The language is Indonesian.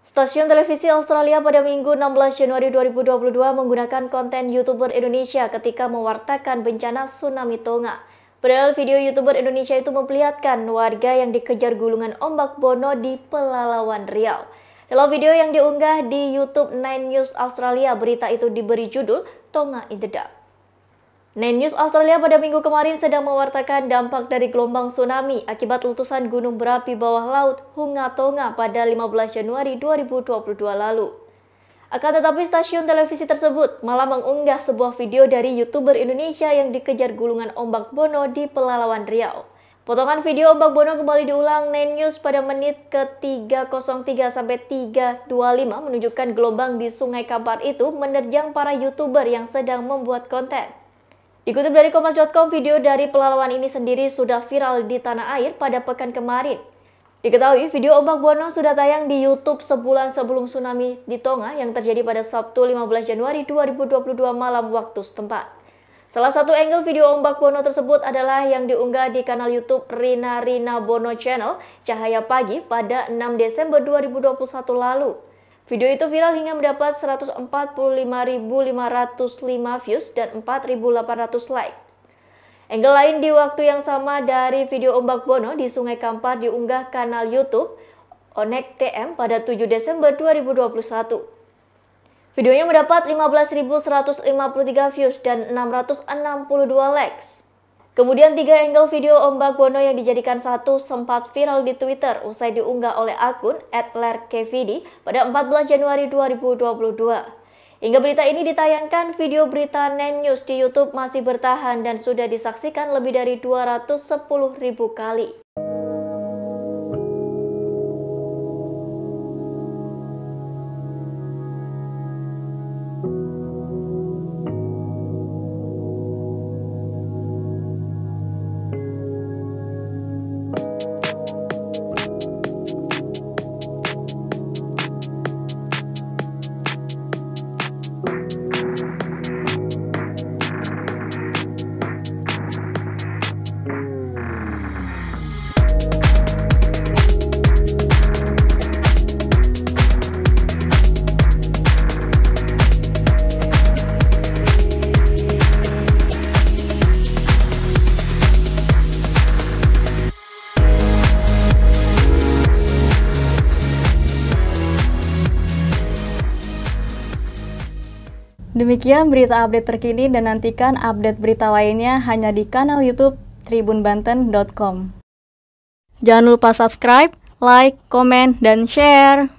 Stasiun televisi Australia pada Minggu 16 Januari 2022 menggunakan konten YouTuber Indonesia ketika mewartakan bencana tsunami Tonga. Padahal video YouTuber Indonesia itu memperlihatkan warga yang dikejar gulungan ombak Bono di Pelalawan Riau. Dalam video yang diunggah di YouTube 9 News Australia, berita itu diberi judul Tonga in the Dark. 9 News Australia pada minggu kemarin sedang mewartakan dampak dari gelombang tsunami akibat letusan gunung berapi bawah laut Hunga Tonga pada 15 Januari 2022 lalu. Akan tetapi stasiun televisi tersebut malah mengunggah sebuah video dari YouTuber Indonesia yang dikejar gulungan ombak Bono di Pelalawan Riau. Potongan video ombak Bono kembali diulang 9 News pada menit ke-303 sampai 325 menunjukkan gelombang di Sungai Kampar itu menerjang para YouTuber yang sedang membuat konten. Dikutip dari Kompas.com, video dari Pelalawan ini sendiri sudah viral di tanah air pada pekan kemarin. Diketahui video ombak Bono sudah tayang di YouTube sebulan sebelum tsunami di Tonga yang terjadi pada Sabtu 15 Januari 2022 malam waktu setempat. Salah satu angle video ombak Bono tersebut adalah yang diunggah di kanal YouTube Rina Bono Channel Cahaya Pagi pada 6 Desember 2021 lalu. Video itu viral hingga mendapat 145.505 views dan 4.800 like. Angle lain di waktu yang sama dari video ombak Bono di Sungai Kampar diunggah kanal YouTube Onek TM pada 7 Desember 2021. Videonya mendapat 15.153 views dan 662 likes. Kemudian 3 angle video ombak Bono yang dijadikan satu sempat viral di Twitter usai diunggah oleh akun @lerkvd pada 14 Januari 2022. Hingga berita ini ditayangkan, video berita 9 News di YouTube masih bertahan dan sudah disaksikan lebih dari 210.000 kali. Demikian berita update terkini dan nantikan update berita lainnya hanya di kanal YouTube tribunbanten.com. Jangan lupa subscribe, like, komen, dan share.